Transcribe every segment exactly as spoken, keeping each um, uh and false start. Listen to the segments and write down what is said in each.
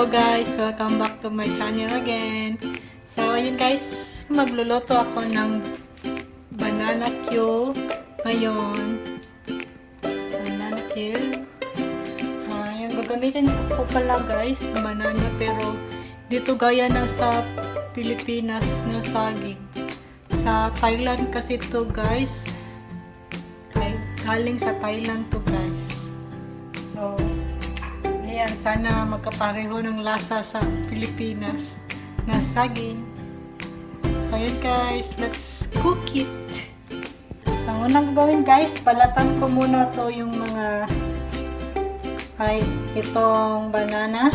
Hello guys! Welcome back to my channel again. So ayun guys, magluluto ako ng banana Q ngayon. Banana Q. Uh, yung gagamitin ko pala guys, banana, pero dito gaya na sa Pilipinas na saging. Sa Thailand kasi to guys. Galing sa Thailand to guys. So ayan, sana magkapareho ng lasa sa Pilipinas na saging. So ayan guys, let's cook it. So unang gawin guys, balatan ko muna to yung mga ay itong banana.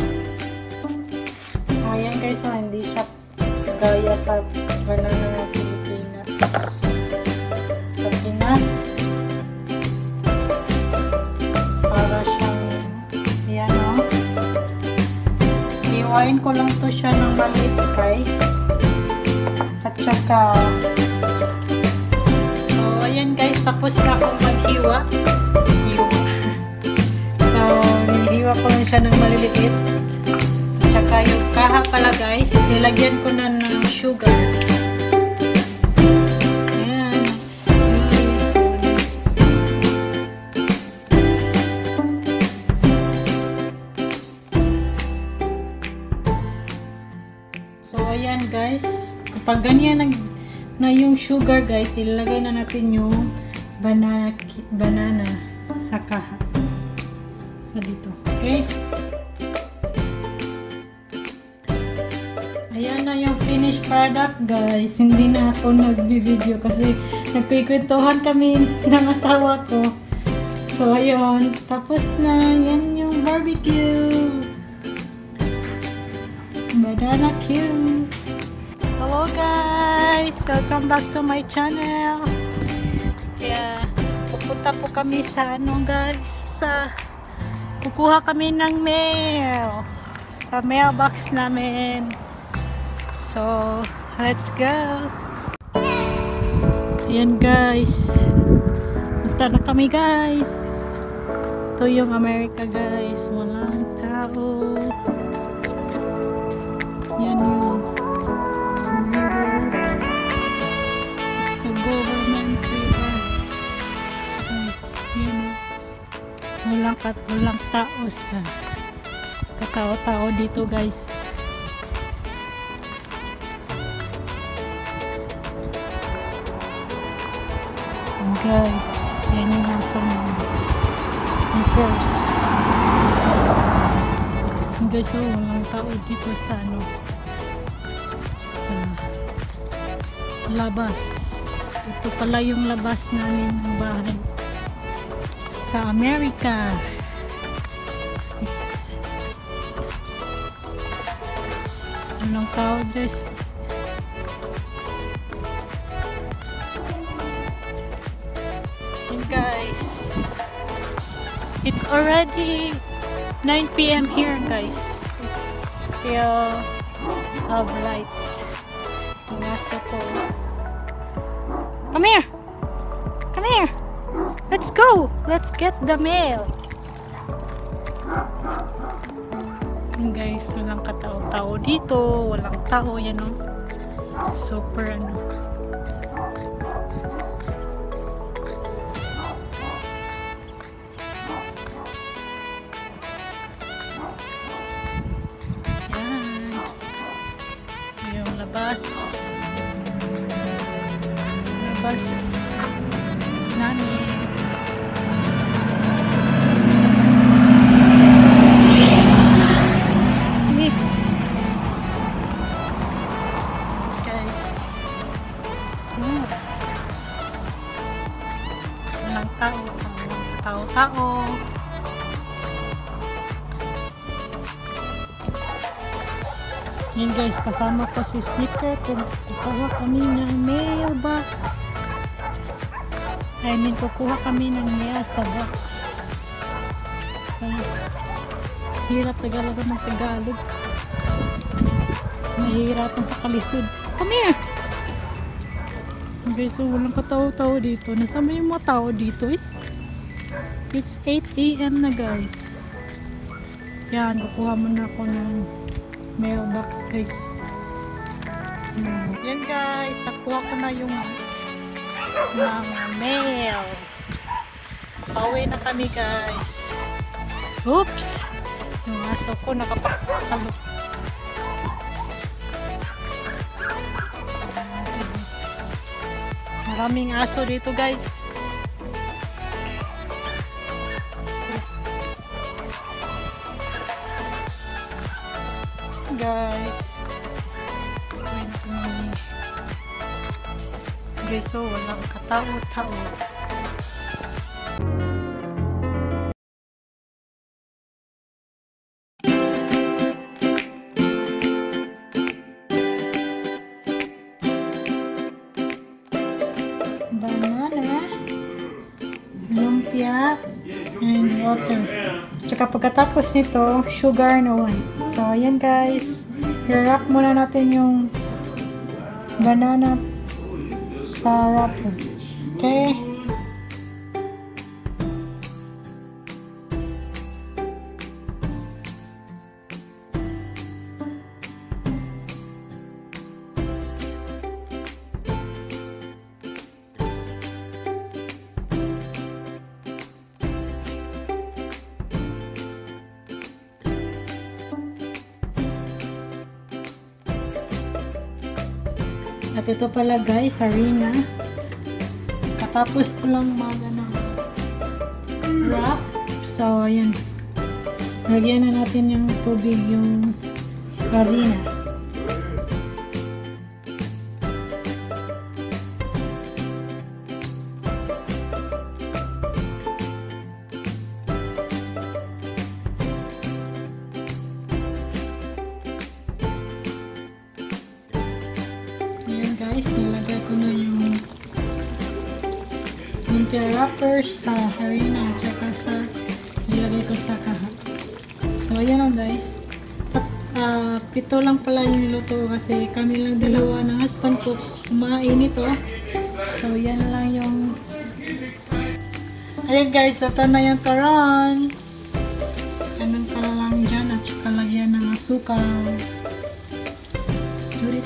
Ayan guys, so hindi siya gaya sa banana ng Pilipinas. Sa Pinas iwain ko lang to siya ng maliit guys, at saka so ayan guys, tapos na akong maghiwa. Hiwa. So hiwa ko lang siya ng maliliit, at saka yung kaha pala guys, nilagyan ko na ng sugar. So ayan guys, kapag ganyan na, na yung sugar guys, ilagay na natin yung banana, banana sa kaha. Sa dito. Okay? Ayan na yung finished product guys. Hindi na ako nagbi-video kasi nagpikwentuhan kami ng asawa ko. So ayun, tapos na. Yan yung barbecue. Banana Q. Hello guys! Welcome back to my channel. Kaya pupunta po kami sa ano guys, sa kukuha kami ng mail sa mailbox namin. So let's go. Ayan guys, punta na kami guys. Ito yung America guys, walang tao. Yan yung river. It's the government river. Guys, yan o. Walang, walang tao sa katao-tao dito guys. And guys, yan yung nasong sneakers. And guys, oh, walang tao dito sa ano, labas. Ito pala yung labas namin ng bahay sa Amerika. It's walang tao guys. And guys, it's already nine p m here guys. It's still have lights. Inaso ko. Come here! Come here! Let's go! Let's get the mail! And guys, walang katao-tao dito. Walang tao, yan o. Super ano. Yan. Yung labas. Labas namin. Guys, hmm. Walang tao, walang tao-tao. Yan guys, kasama ko si Sneaker kung kukuha kami ng mailbox. I mean, kukuha kami ng mail sa box. Ay, hirap Tagalog ng Tagalog. Nahihirapan sa kalisod. Come here! Okay, so walang katao-tao dito. Nasama yung mga tao dito eh. It's eight a m na guys. Yan, kukuha muna ako ng mailbox guys. Hmm. Yan guys, nakuha ko na yung mga mail. Pauwi na kami guys. Oops! Yung aso ko nakapakalo. Maraming aso dito guys. Guys. Guys, so walang katao-tao. Banana, lumpia, and water. Tsaka pagkatapos nito, sugar na one. So, ayan guys. I-wrap muna natin yung banana sa wrapper. Okay? At ito pala guys, harina. Katapos ko lang mag ano, wrap. So, ayan. Lagyan na natin yung tubig, yung harina. Guys, nilagay ko na yung lumpia wrapper sa harina at saka sa nilagay ko sa kaha. So, ayan lang guys. At, uh, pito lang pala yung luto kasi kami lang dalawa ng husband ko kumain ito. So, yan lang yung ayan guys, luto na yung turon. Ganun pala lang dyan at saka lagyan ng asukal. Durit.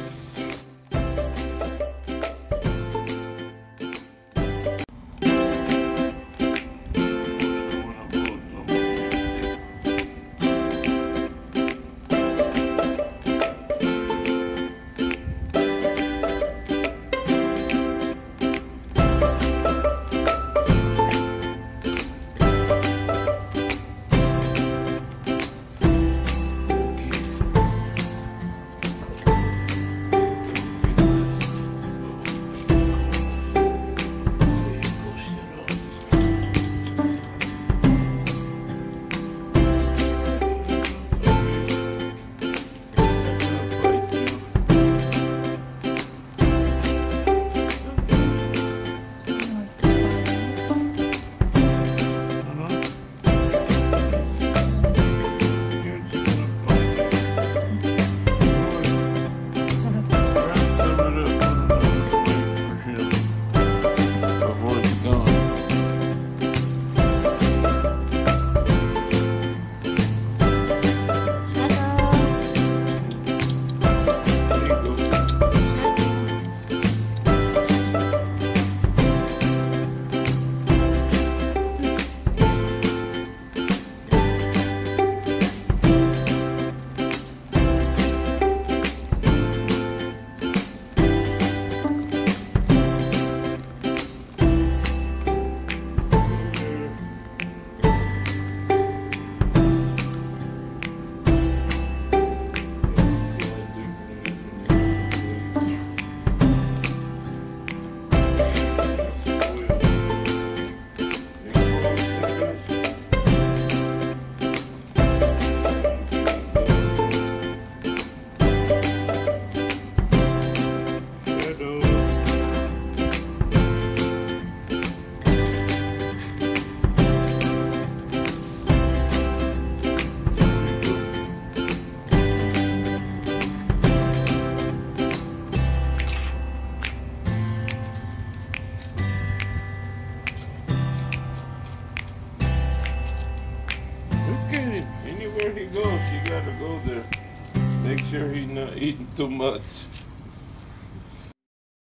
Anywhere he goes, you gotta go there. Make Make sure he's not eating too much.